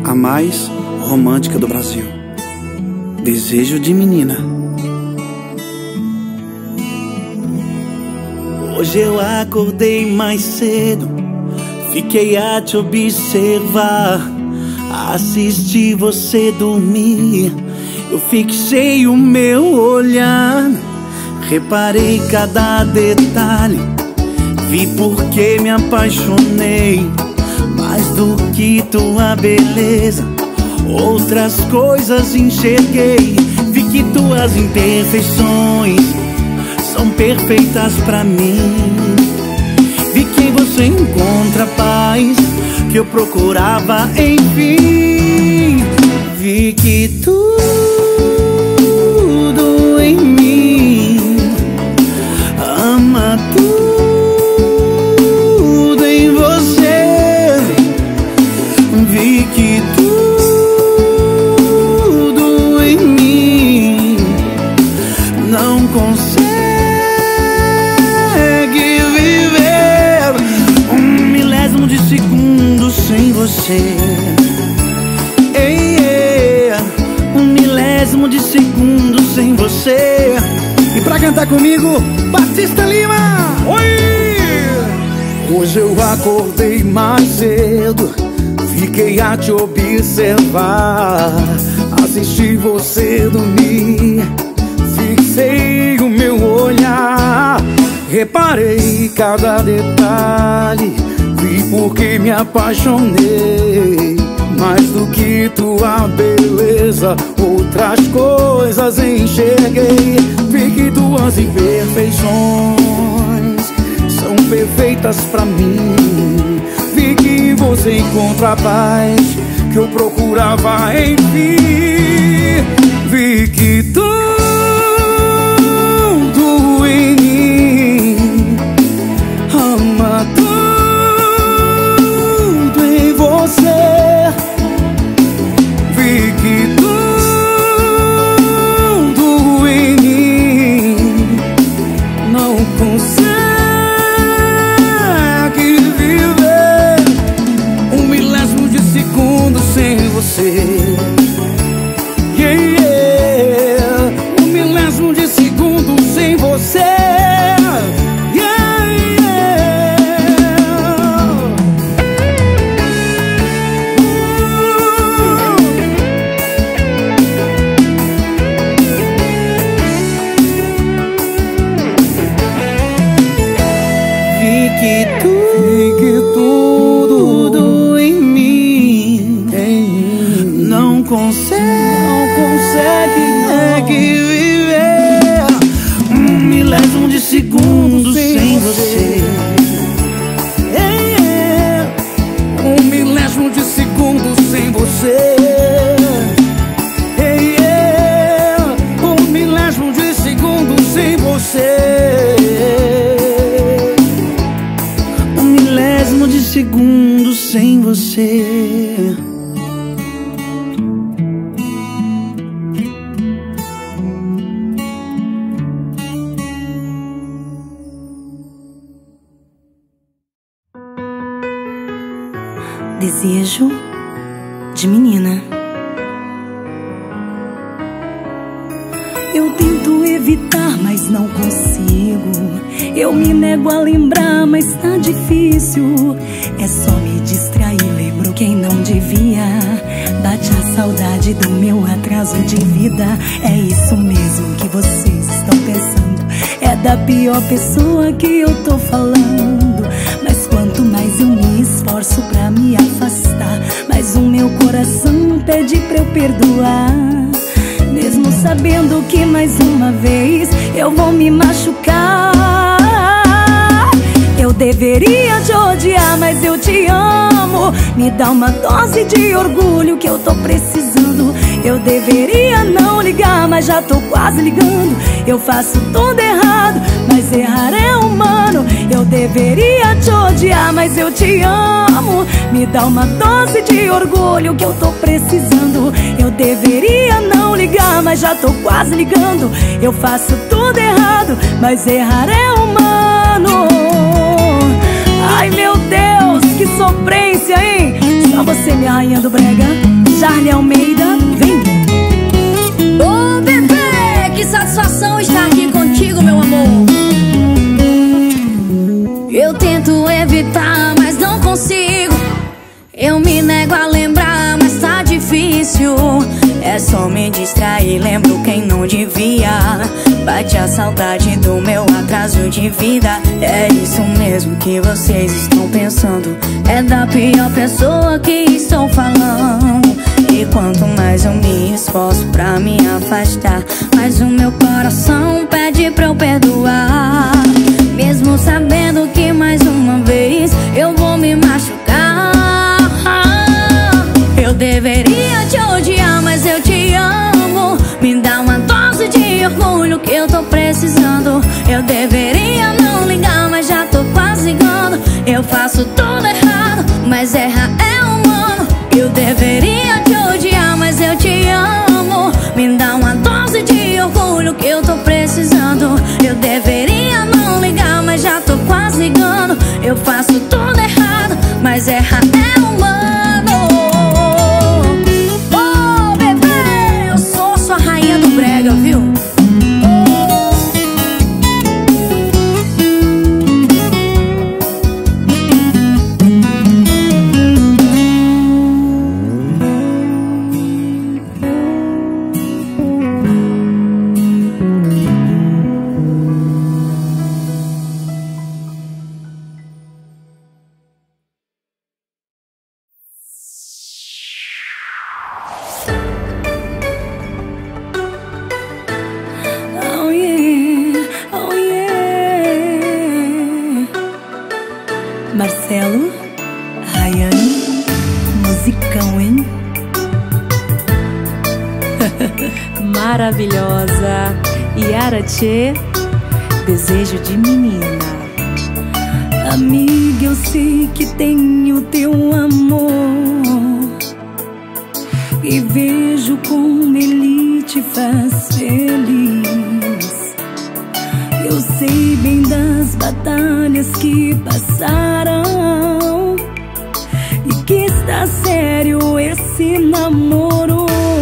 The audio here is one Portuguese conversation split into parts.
a mais romântica do Brasil. Desejo de Menina. Hoje eu acordei mais cedo, fiquei a te observar, assisti você dormir. Eu fixei o meu olhar, reparei cada detalhe, vi porque me apaixonei. Mais do que tua beleza, outras coisas enxerguei. Vi que tuas imperfeições são perfeitas pra mim. Vi que você encontra a paz que eu procurava, enfim. Vi que tudo em mim ama tudo em você. Vi que tudo em mim não consegue viver um milésimo de segundo sem você. Um milésimo de segundo sem você. E pra cantar comigo, Batista Lima. Oi! Hoje eu acordei mais cedo, fiquei a te observar, assisti você dormir, fixei o meu olhar, reparei cada detalhe, vi porque me apaixonei. Mais do que tua beleza, outras coisas enxerguei. Vi que tuas imperfeições são perfeitas pra mim. Vi que você encontra a paz que eu procurava, enfim. Vi que tudo em mim ama tudo em você. Vi que tudo em mim não consegue viver um milésimo de segundo sem você. Um milésimo de segundo sem você. Tudo em mim não consegue viver um milésimo de segundo sem você. Um milésimo de segundo sem você. Um milésimo de segundo sem você. De segundos sem você. Desejo de Menina. Eu tento evitar, mas não consigo. Eu me nego a lembrar, mas tá difícil. É só me distrair, lembro quem não devia. Bate a saudade do meu atraso de vida. É isso mesmo que vocês estão pensando. É da pior pessoa que eu tô falando. Mas quanto mais eu me esforço pra me afastar, mais o meu coração pede pra eu perdoar. Mesmo sabendo que mais uma vez eu vou me machucar. Eu deveria te odiar, mas eu te amo. Me dá uma dose de orgulho que eu tô precisando. Eu deveria não ligar, mas já tô quase ligando. Eu faço tudo errado, mas errar é humano. Eu deveria te odiar, mas eu te amo. Me dá uma dose de orgulho que eu tô precisando. Eu deveria não ligar, mas já tô quase ligando. Eu faço tudo errado, mas errar é humano. Ai meu Deus, que sofrência, hein? Só você, minha rainha do brega. Eu tento evitar, mas não consigo. Eu me nego a lembrar, mas tá difícil. É só me distrair, lembro quem não devia. Bate a saudade do meu atraso de vida. É isso mesmo que vocês estão pensando. É da pior pessoa que estou falando. E quanto mais eu me esforço pra me afastar, mais o meu coração pede pra eu perdoar. Mesmo sabendo que mais uma vez eu vou me machucar. Eu deveria te odiar, mas eu te amo. Me dá uma dose de orgulho que eu tô precisando. Eu deveria não ligar, mas já tô quase ligando. Eu faço tudo errado, mas errar é humano. Eu deveria te odiar, mas eu te amo. Me dá uma dose de orgulho que eu tô precisando. Eu deveria não ligar, mas já tô quase ligando. Eu faço tudo errado, mas errar é humano. Oh, bebê, eu sou sua rainha do brega, viu? Marcelo, Rayane, musicão, hein? Maravilhosa. Yara Tchê, desejo de menina. Amiga, eu sei que tenho teu amor e vejo como ele te faz feliz. Eu sei bem das batalhas que passaram e que está sério esse namoro.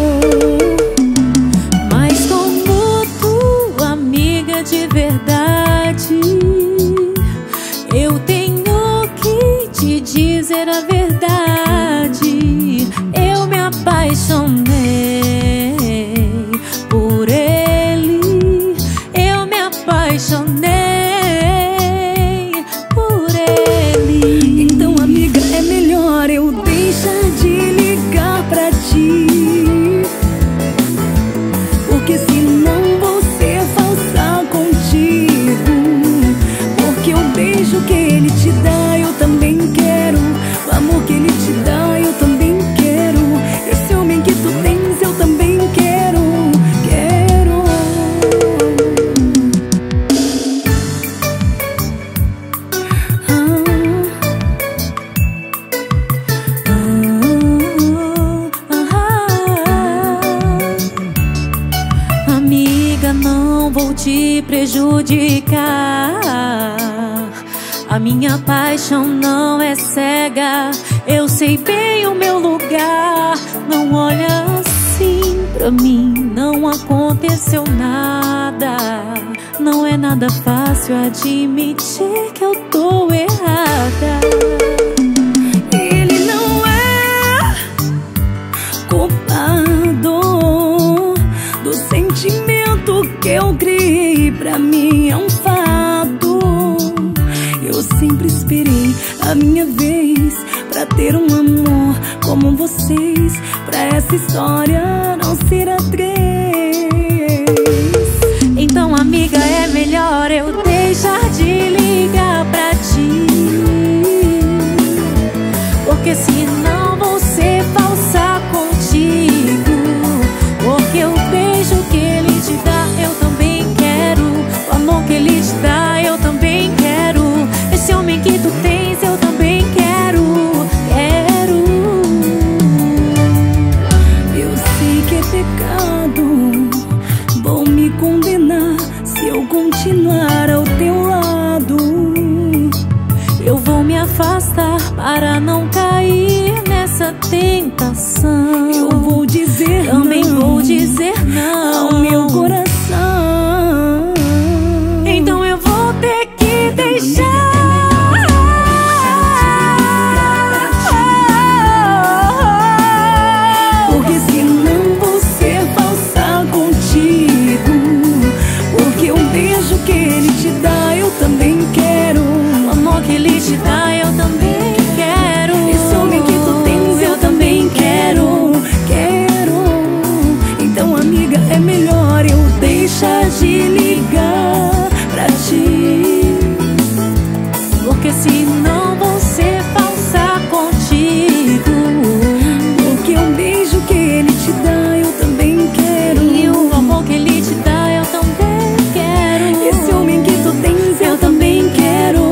Mas como tua amiga de verdade, eu tenho que te dizer a verdade. Eu me apaixonei por ele. Eu me apaixonei por ele. Então, amiga, é melhor eu deixar de ligar pra ti, porque senão vou ser falsa contigo. Porque o beijo que ele te dá eu também quero. O amor que ele te dá eu também quero. Esse homem que tu tens eu também quero. Quero. Amiga, não vou te prejudicar. A minha paixão não é cega. Eu sei bem o meu lugar. Não olha assim pra mim. Não aconteceu nada. Não é nada fácil admitir que eu tô errada. Ele não é culpado do sentimento que eu criei. Pra mim é um fato. Eu sempre esperei a minha vez pra ter um amor como vocês, pra essa história não ser a 3. Então, amiga, é melhor eu deixar de ligar pra ti, porque senão vou ser falsa contigo. Porque o beijo que ele te dá eu também quero. O amor que ele te dá eu também quero. Esse homem que tu tens eu também quero. Quero. Eu sei que é pecado, vão me condenar se eu continuar ao teu lado. Eu vou me afastar para não cair nessa tentação. Eu vou dizer também não, vou dizer não ao meu coração. Então eu vou ter que deixar. ele te dá, eu também quero. Esse homem que tu tens, eu também quero. Então, amiga, é melhor eu deixar de ligar pra ti, porque senão vou ser falsa contigo. Porque um beijo que ele te dá, eu também quero. E o amor que ele te dá, eu também quero. Esse homem que tu tens, eu também quero.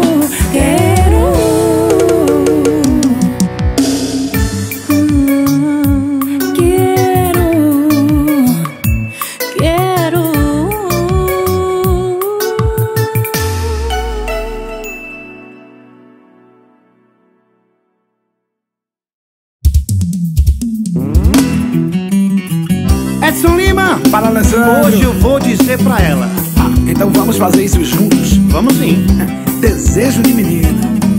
Edson Lima, fala, Alessandro. Hoje eu vou dizer pra ela. Então vamos fazer isso juntos. Vamos sim. Desejo de menina.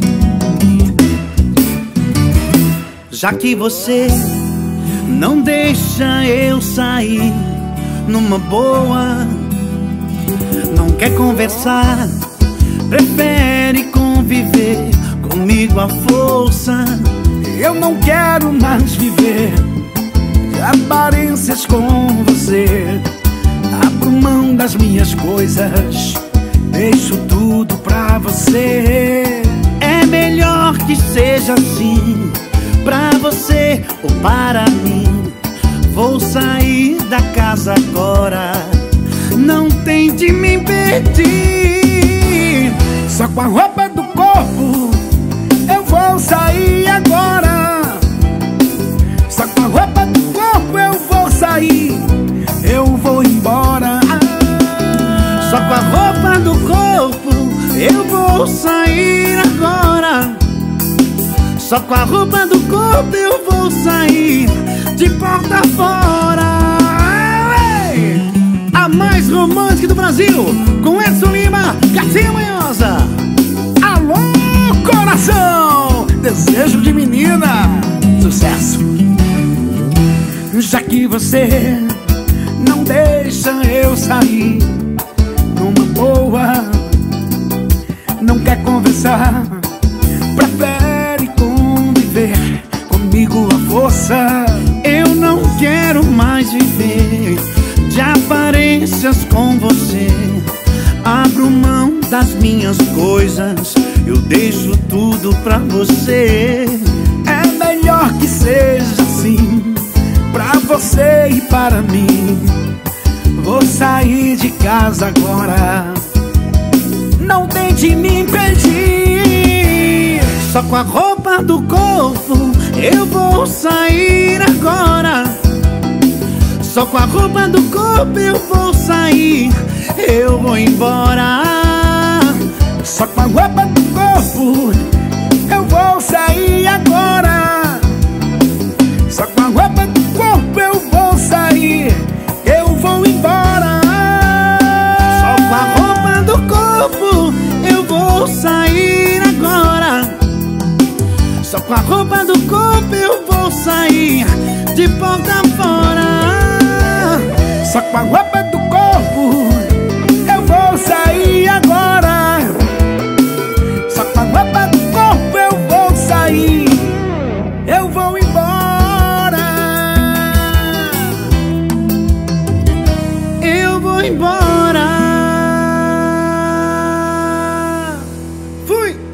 Já que você não deixa eu sair numa boa, não quer conversar, prefere conviver comigo à força. Eu não quero mais viver de aparências com você. Abro mão das minhas coisas, deixo tudo pra você. É melhor que seja assim, pra você ou para mim. Vou sair da casa agora, não tente me impedir. Só com a roupa do corpo eu vou sair agora. Só com a roupa do corpo eu vou sair, eu vou embora. Só com a roupa do corpo eu vou sair agora. Só com a roupa do corpo eu vou sair de porta fora. A mais romântica do Brasil, com Edson Lima, Gatinha Manhosa. Alô, coração! Desejo de menina. Sucesso. Já que você não deixa eu sair numa boa, não quer conversar, prefere conviver comigo à força. Eu não quero mais viver de aparências com você. Abro mão das minhas coisas, eu deixo tudo pra você. É melhor que seja assim, pra você e para mim. Vou sair de casa agora, não tente me impedir. Só com a roupa do corpo eu vou sair agora. Só com a roupa do corpo eu vou sair, eu vou embora. Só com a roupa do corpo eu vou sair agora. Só com a roupa do corpo eu vou sair, eu vou embora. Só com a roupa do corpo eu vou sair agora. Só com a roupa do corpo eu vou sair de porta fora. Só com a roupa do corpo eu vou sair agora. Só com a roupa do corpo eu vou sair, eu vou embora. Eu vou embora. Fui!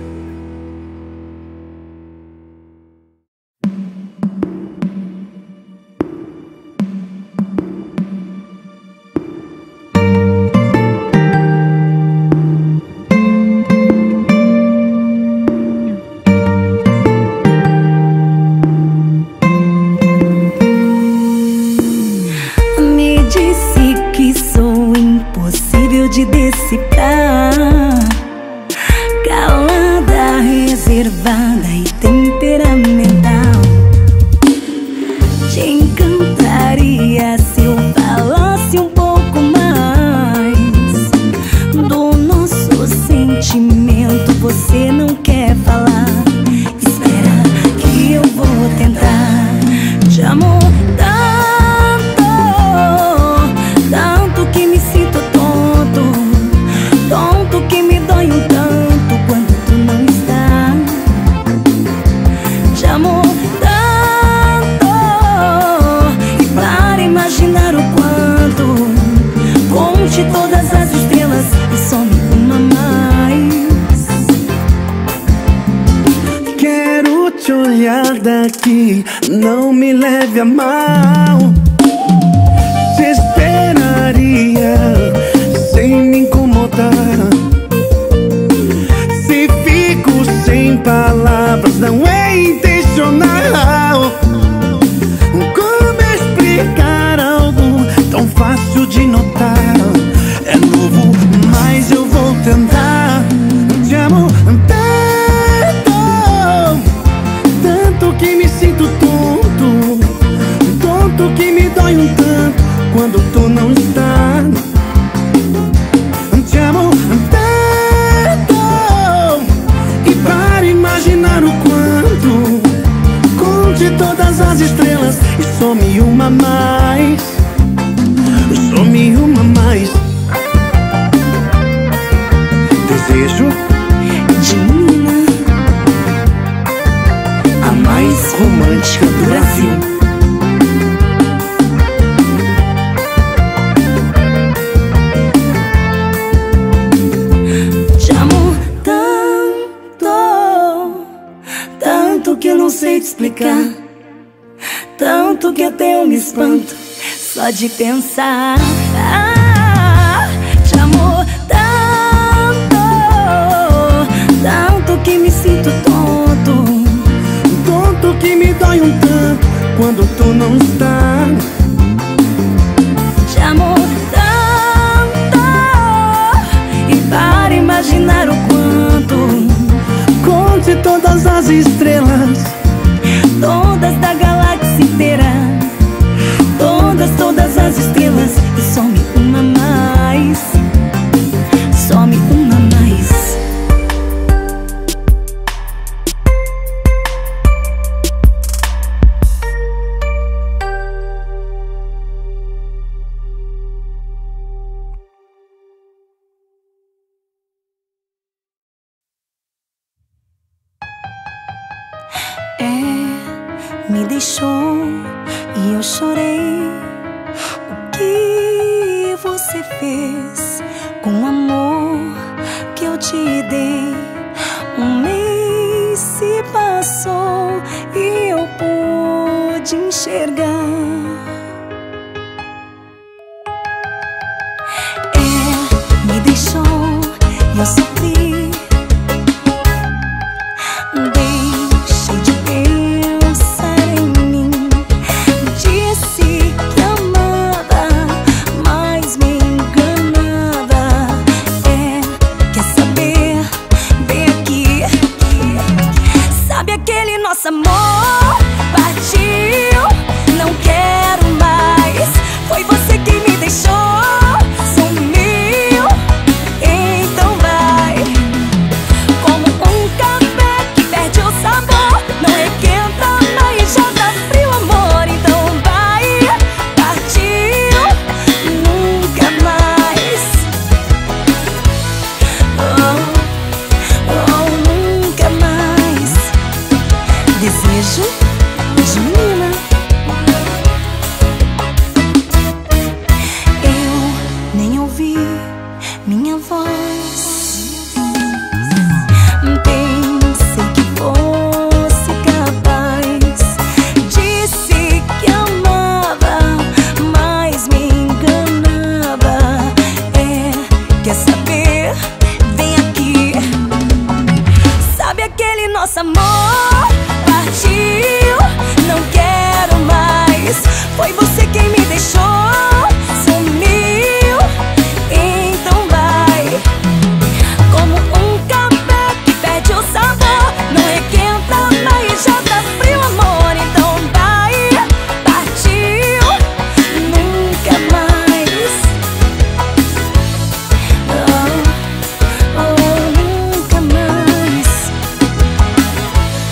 Me disse que sou impossível de decifrar, calada, reservada e temperamental. Te encantaria se eu falasse um pouco mais do nosso sentimento. Você não quer falar? Espera que eu vou tentar. Te amo tanto, tanto que me sinto tonto, tonto que me dói um tanto quando tu não estás. te olhar daqui, não me leve a mal. Te esperaria sem me incomodar. Se fico sem palavras, não é intencional. Como explicar algo tão fácil de notar? É novo, mas eu vou tentar. Te amo tanto, tanto que me sinto tonto, tonto que me dói um tanto quando tu não está. Te amo tanto, e para imaginar o quanto, conte todas as estrelas e some uma mais, some uma mais. Desejo de menina, a mais romântica do Brasil. Te amo tanto, tanto que eu não sei te explicar, tanto que até eu me espanto só de pensar. Te amo tanto que me sinto tonto, tonto que me dói um tanto quando tu não está. te amo tanto, e para imaginar o quanto, Conte todas as estrelas, todas da galáxia inteira, todas as estrelas, e some uma mais, some uma mais. Me deixou e eu chorei. O que você fez com o amor que eu te dei? Um mês se passou e eu pude enxergar. Me deixou e eu sofri. Nosso amor partiu, não quero mais. Foi você quem me deixou, sumiu, então vai. Como um café que perde o sabor, não requenta mais, já tá frio amor, então vai. Partiu, nunca mais. Nunca mais. Desejo de menina. Eu nem ouvi minha voz. Pensei que fosse capaz. Disse que amava, mas me enganava. Quer saber? Vem aqui. Sabe aquele nosso amor? Partiu, não quero mais. Foi você quem me deixou, sumiu, então vai. Como um café que perde o sabor, não requenta mais, já tá frio amor, então vai. Partiu, nunca mais. Nunca mais.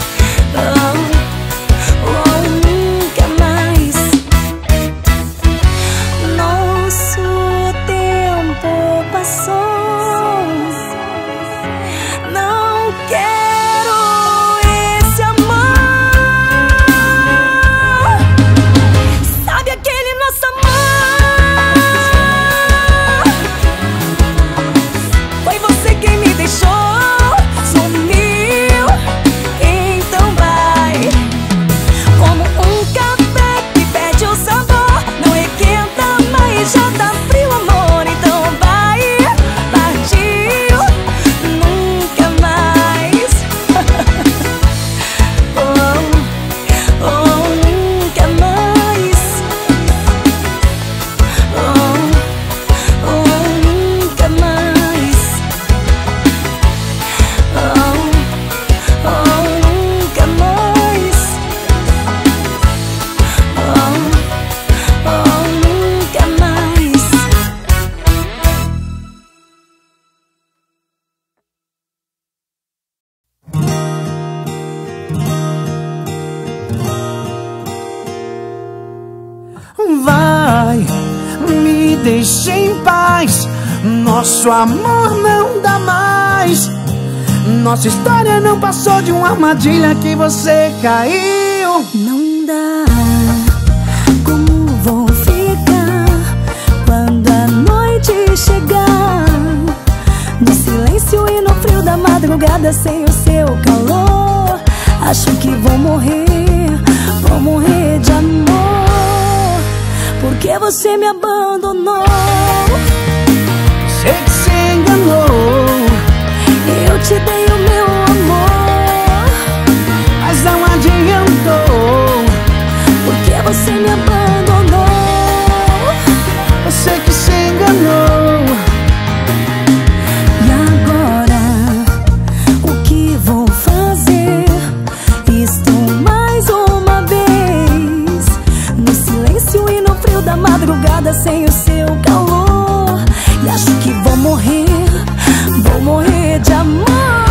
deixe em paz. Nosso amor não dá mais. Nossa história não passou de uma armadilha que você caiu. Não dá. Como vou ficar quando a noite chegar? No silêncio e no frio da madrugada, sem o seu calor. Acho que vou morrer de amor, porque você me abandonou. Sei que se enganou. Eu te dei o meu amor, mas não adiantou, porque você me abandonou. eu sei que se enganou. E agora, o que vou fazer? Estou mais uma vez no silêncio e no frio da madrugada, sem o seu calor. E acho que vou morrer de amor.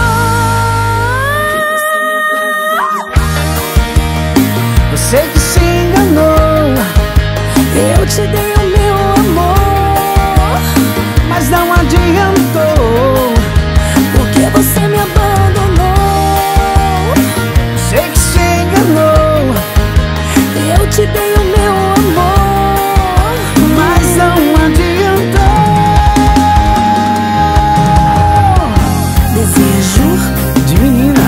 Eu sei que se enganou. Eu te dei o meu amor, Mas não adiantou, porque você me abandonou. sei que se enganou. Eu te dei o meu amor, Mas não adiantou. desejo De menina,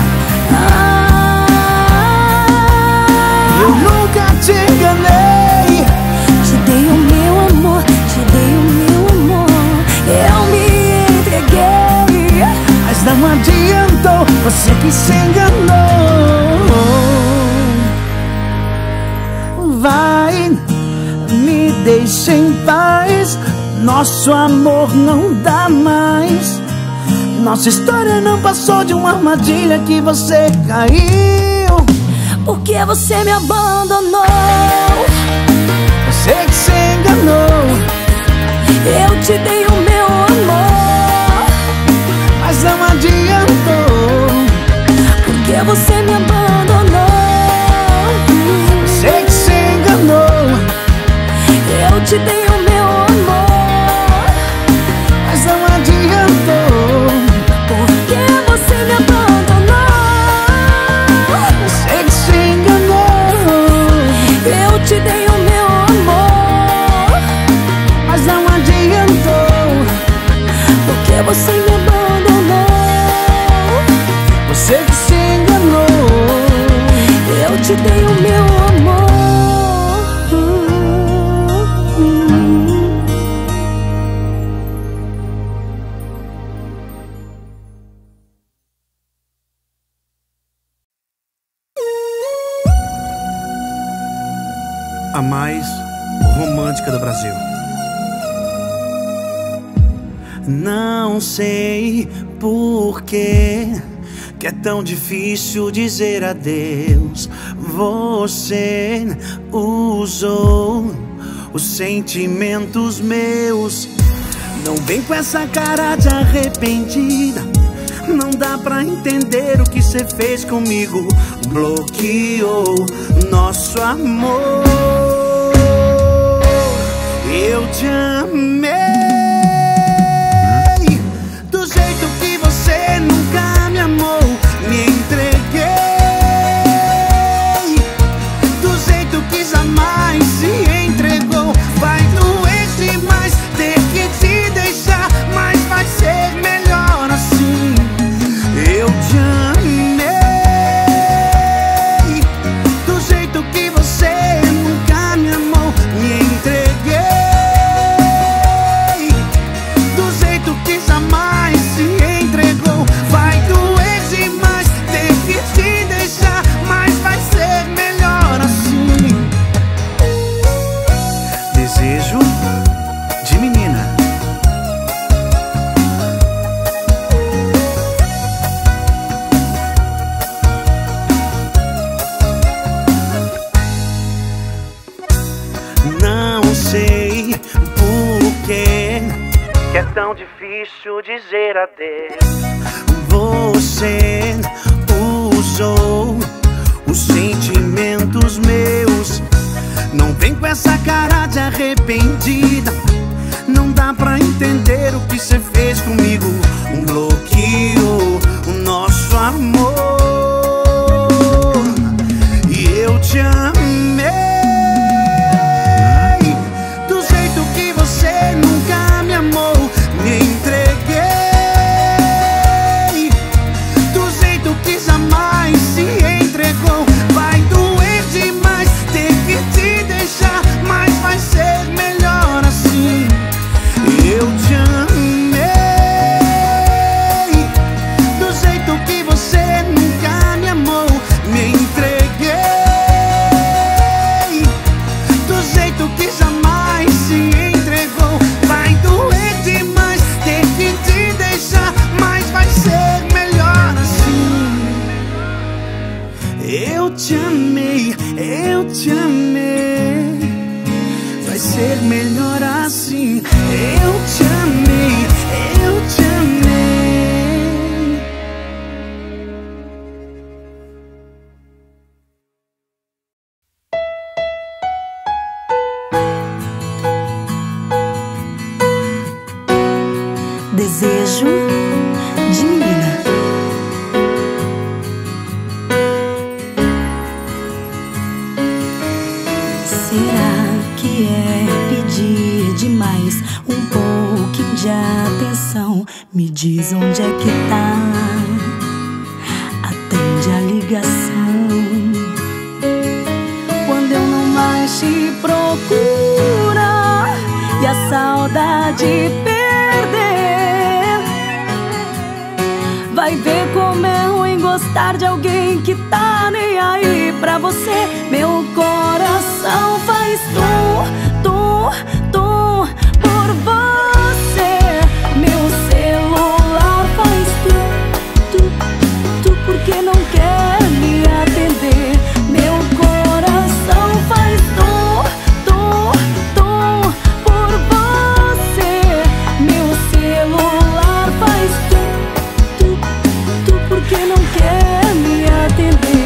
eu nunca te enganei. te dei o meu amor, te dei o meu amor. Eu me entreguei. Mas não adiantou, você que se enganou. Vai, me deixa em paz. Nosso amor não dá mais. Nossa história não passou de uma armadilha que você caiu. Porque você me abandonou. Você que se enganou. Eu te dei o meu amor, Mas não adiantou, porque você me abandonou. você que se enganou. Eu te dei o meu amor, Mas não adiantou, porque você me abandonou. você que se enganou. Eu te dei o meu amor, Mas não adiantou, porque você me abandonou. você que se enganou. Eu te dei o meu amor. A mais romântica do Brasil. Não sei por que é tão difícil dizer adeus. Você usou os sentimentos meus. Não vem com essa cara de arrependida. Não dá pra entender o que cê fez comigo. Bloqueou nosso amor. Eu te amei do jeito que você nunca me amou. Me entreguei do jeito que jamais se entregou. Vai doer demais ter que te deixar, mas vai ser melhor assim. Eu te amei do jeito que você nunca me amou. Me entreguei do jeito que jamais se entregou. Vai doer demais ter que te deixar, mas vai ser melhor assim. Desejo de menina. Não sei por que é tão difícil dizer adeus. Você usou os sentimentos meus. Não vem com essa cara de arrependida. dá pra entender o que cê fez comigo. Bloqueou o nosso amor. E eu te amei do jeito que você nunca me amou. Me entreguei do jeito que jamais se entregou. Vai doer demais ter que te deixar, mas vai ser melhor assim. Eu te amei do jeito que você nunca me amou. Me entreguei do jeito que jamais se entregou. Vai doer demais ter que te deixar, mas vai ser melhor assim. Eu te amei, eu te amei. Vai ser melhor assim. Eu te amei, eu te amei. Desejo de menina. Será que é pedir demais um pouquinho de atenção? Me diz onde é que tá, atende a ligação. Quando eu não mais te procuro e a saudade perder, vai ver como é ruim gostar de alguém que tá nem aí pra você. Meu coração faz tum, tum por você. Meu celular faz tu porque não quer me atender. Meu coração faz tum por você. Meu celular faz tu porque não quer me atender.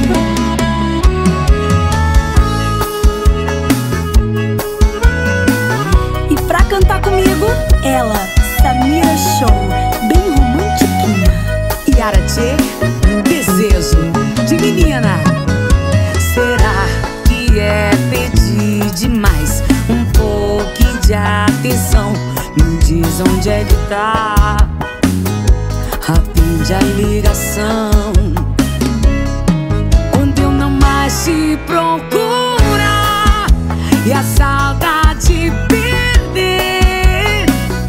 E pra cantar comigo, ela, Samira Show, bem romantiquinha. Yara Tchê, desejo de menina. Será que é pedir demais um pouquinho de atenção? Me diz onde é que tá, atende a ligação. Quando eu não mais te procurar e a saudade perder,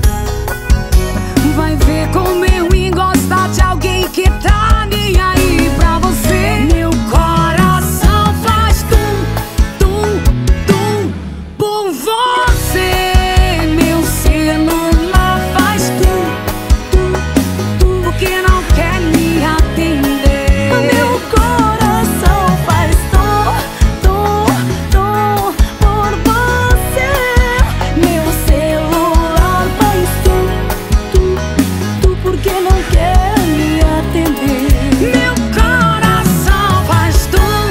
vai ver como é ruim gostar de alguém que tá nem aí pra você. Meu coração faz tum por você. Meu celular faz tum porque não quer me atender. Meu coração faz tum por você. Meu celular faz tum porque não quer me atender. Meu coração faz tum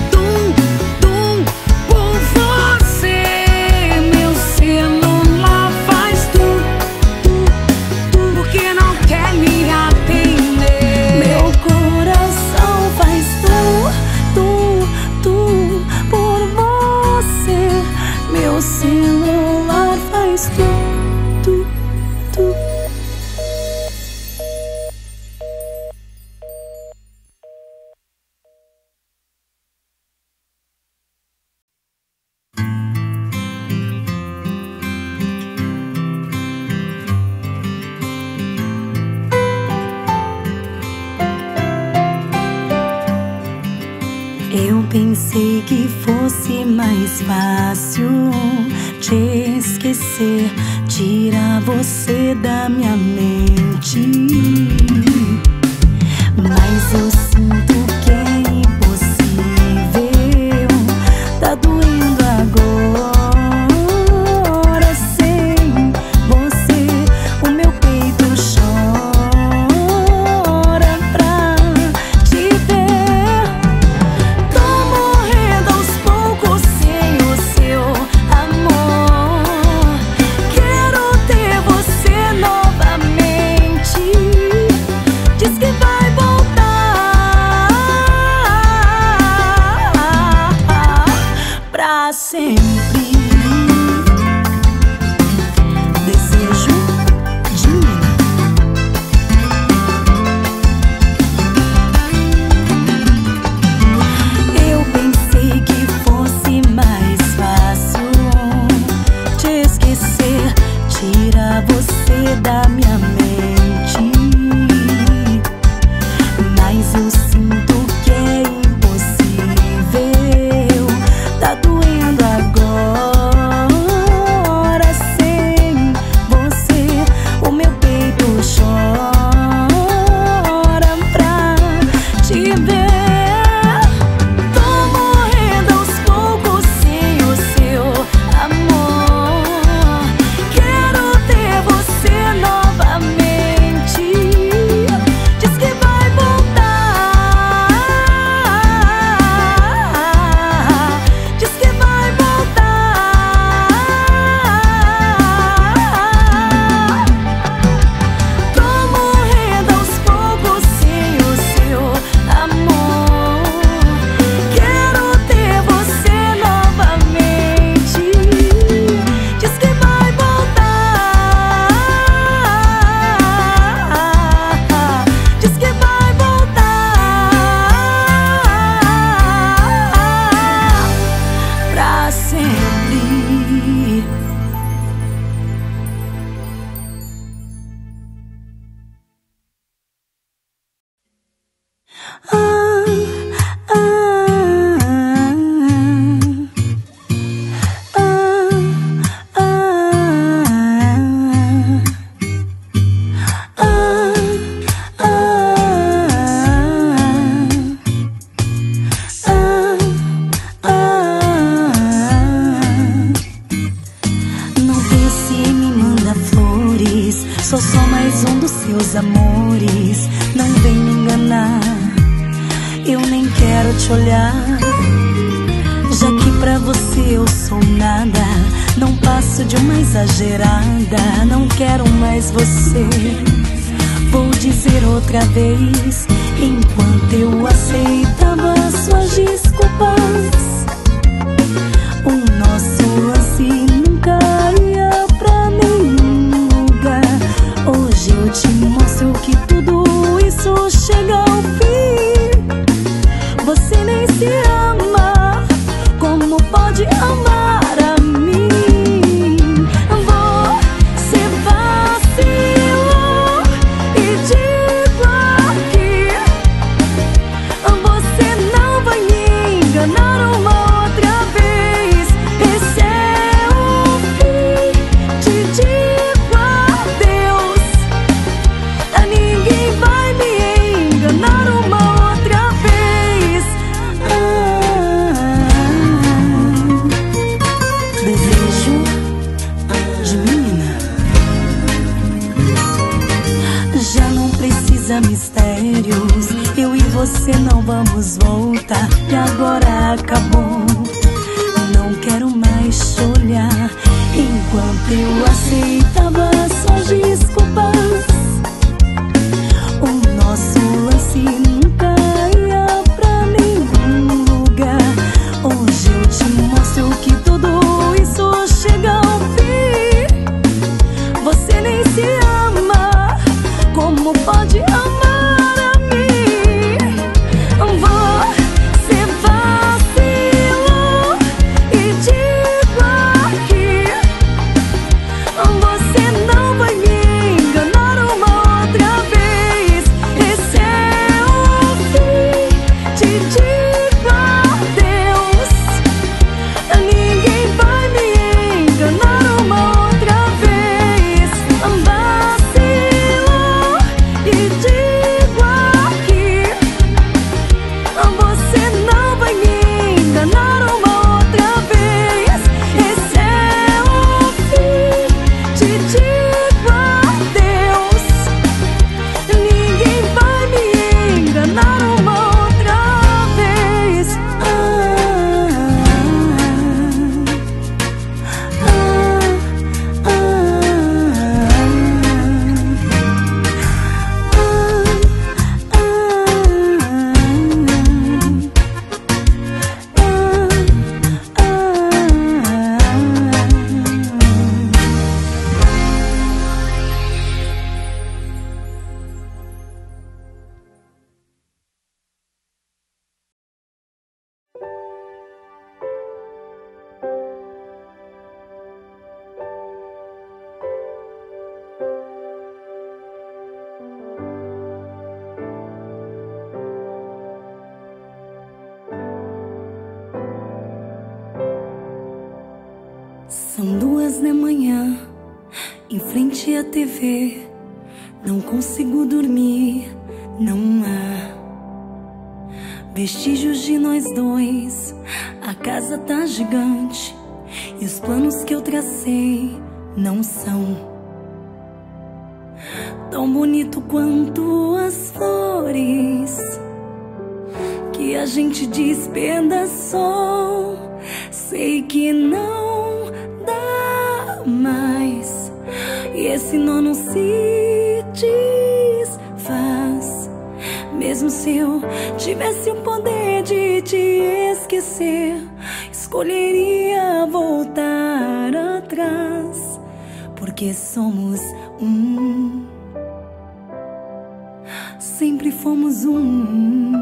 por você. Meu celular faz tum porque não quer me atender. Meu coração faz tum por você. Meu celular faz tum. Eu pensei que fosse mais fácil te esquecer, tirar você da minha mente. Mas eu sinto que é impossível, tá doendo agora. Sem você o meu peito chora pra te ver. Tô morrendo aos poucos sem o seu amor. Quero ter sempre. Desejo de mim. Eu pensei que fosse mais fácil te esquecer, tirar você da minha mente, mas eu sinto que é impossível. Tá doendo agora sem você. O meu peito chora pra te ver. Tô morrendo aos poucos sem o seu amor. Quero ter você novamente. Diz que vai voltar. Diz que vai voltar. Tô morrendo aos poucos sem o seu amor. Quero ter você novamente. Diz que vai voltar. Diz que vai voltar pra sempre. Ah, ah, ah, ah, Não pense em me mandar flores, sou só mais um dos seus amores. Não vem me enganar, eu nem quero te olhar, já que pra você eu sou nada. Não passo de uma exagerada, não quero mais você. Vou dizer outra vez, enquanto eu aceitava suas desculpas, o nosso lance nunca ia pra nenhum lugar. Hoje eu te mostro que tudo isso chega ao fim. Você nem se ama, como pode amar a mim? Você vacilou e digo aqui, você não vai me enganar uma outra vez. Esse é o fim, te digo adeus. Ninguém vai me enganar uma outra vez. Desejo de menina. Já não precisa mistérios, eu e você não vamos voltar. E agora acabou, não quero mais te olhar. Enquanto eu aceitava suas desculpas, o nosso lance nunca ia pra nenhum lugar. Hoje eu te mostro que tudo isso chega ao fim. Você nem se ama, como pode amar a mim? Você vacilou e digo aqui, você não vai me enganar uma outra vez. Esse é o horas da manhã, em frente à TV, não consigo dormir, não há vestígios de nós dois. A casa tá gigante e os planos que eu tracei não são tão bonito quanto as flores que a gente despedaçou. Sei que não dá mais e esse nó não se desfaz. Mesmo se eu tivesse o poder de te esquecer, escolheria voltar atrás, porque somos um, sempre fomos um.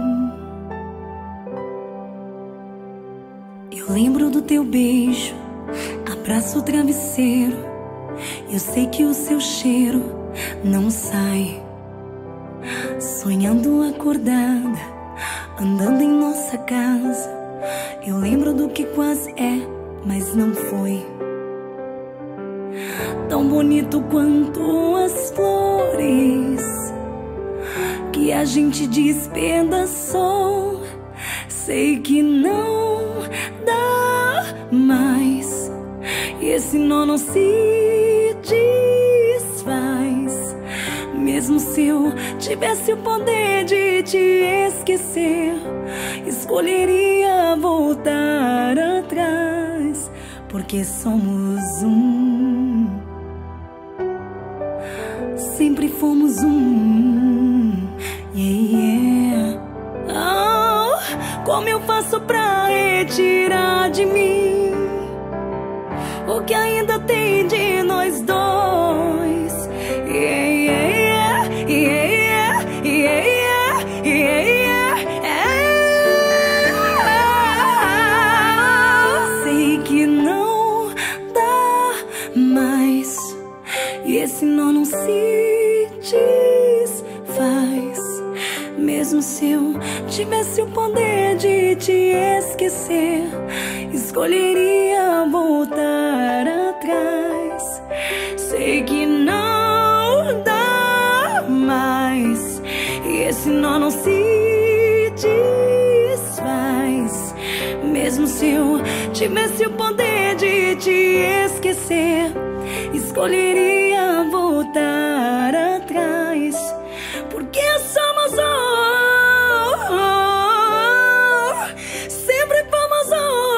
Eu lembro do teu beijo, abraço o travesseiro. Eu sei que o seu cheiro não sai. Sonhando acordada, andando em nossa casa. Eu lembro do que quase é, mas não foi tão bonito quanto as flores que a gente despedaçou. Sei que não dá mais e esse nó não se desfaz. Mesmo se eu tivesse o poder de te esquecer, escolheria voltar atrás, porque somos um, sempre fomos um. Yeah, yeah. Oh, como eu faço pra retirar de mim o que ainda tem de nós dois? Yeah, yeah, yeah, yeah, yeah, yeah. Sei que não dá mais e esse nó não se desfaz. Mesmo se eu tivesse o poder de te esquecer, escolheria voltar atrás. Sei que não dá mais e esse nó não se desfaz. Mesmo se eu tivesse o poder de te esquecer, escolheria voltar atrás, porque somos um, sempre fomos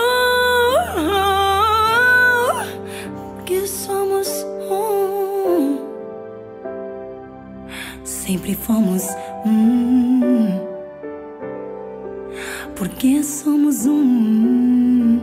um, porque somos um, sempre fomos um, porque somos um.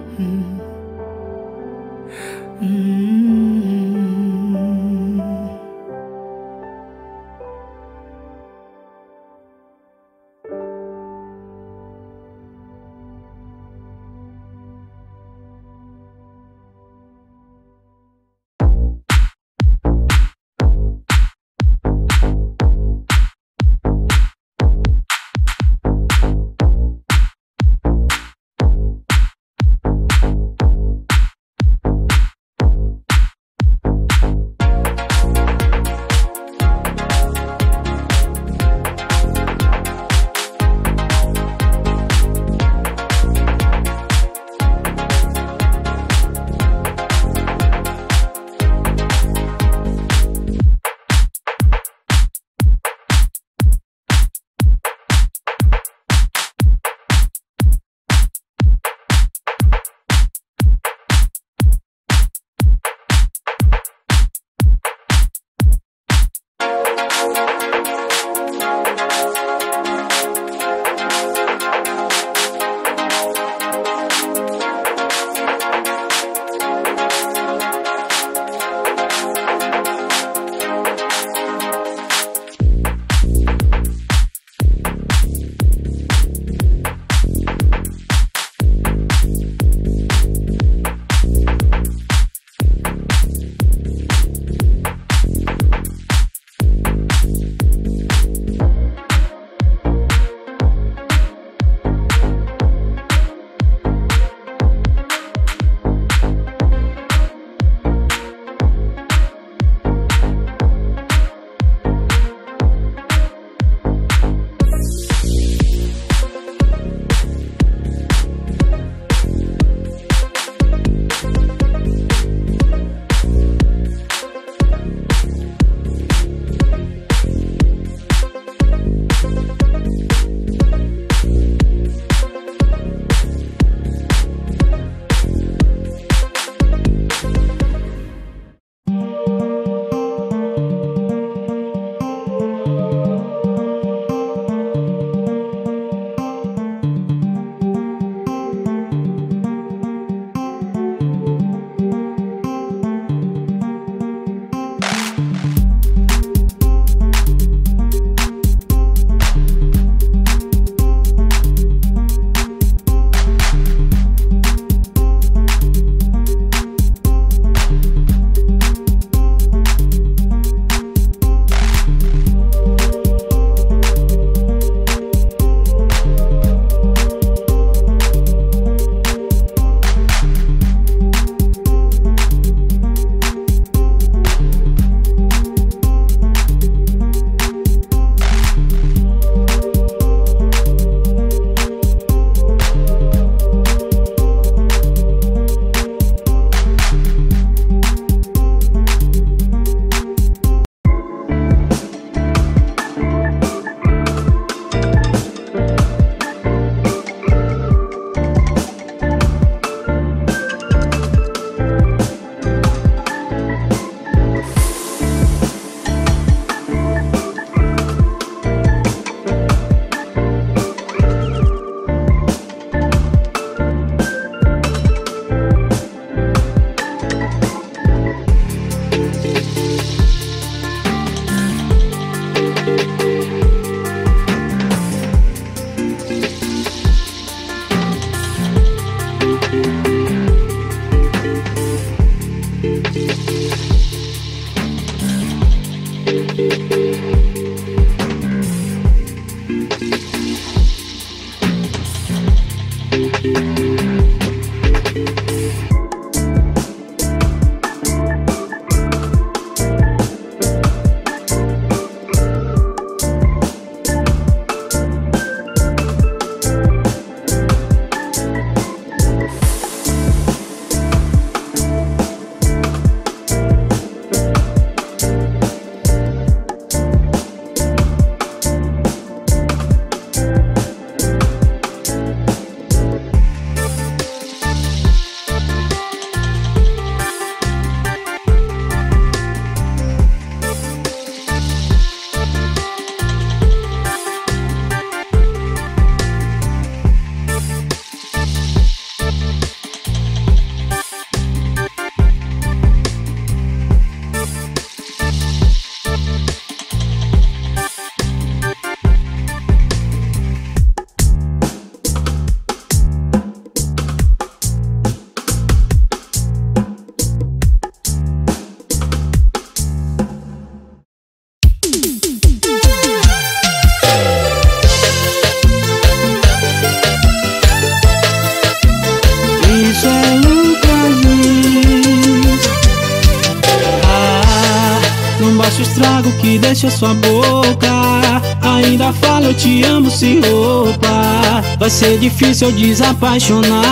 O estrago que deixa sua boca. Ainda fala eu te amo sem roupa. Vai ser difícil eu desapaixonar.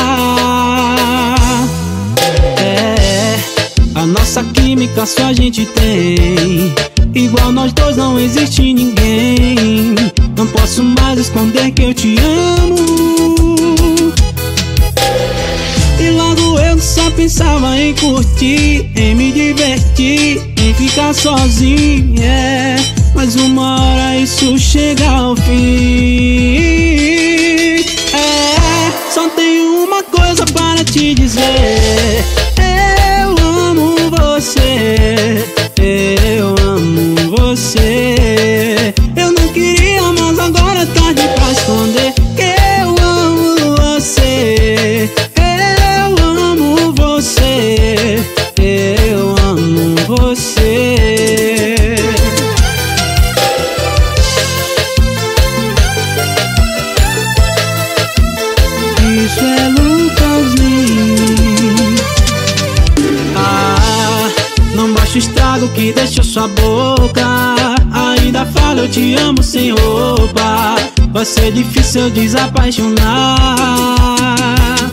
A nossa química só a gente tem. Igual nós dois não existe ninguém. Não posso mais esconder que eu te amo. E logo eu só pensava em curtir, em me divertir, em ficar sozinho, mas uma hora isso chega ao fim. Só tenho uma coisa para te dizer: eu amo você, eu amo você. Eu não queria, mas agora é tarde pra esconder que eu amo você. Eu amo você, eu amo você. Isso é Lucas Lins. Não basta o estrago que deixou sua boca. Ainda fala eu te amo sem roupa. Vai ser difícil eu desapaixonar.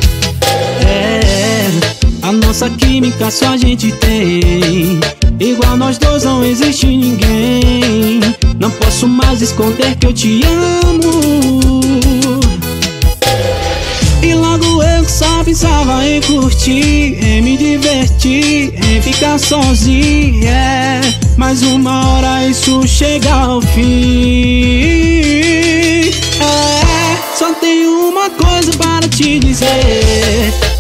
A nossa química só a gente tem. Igual nós dois não existe ninguém. Não posso mais esconder que eu te amo. E logo eu só pensava em curtir, em me divertir, em ficar sozinho, mas uma hora isso chega ao fim. Só tenho uma coisa para te dizer: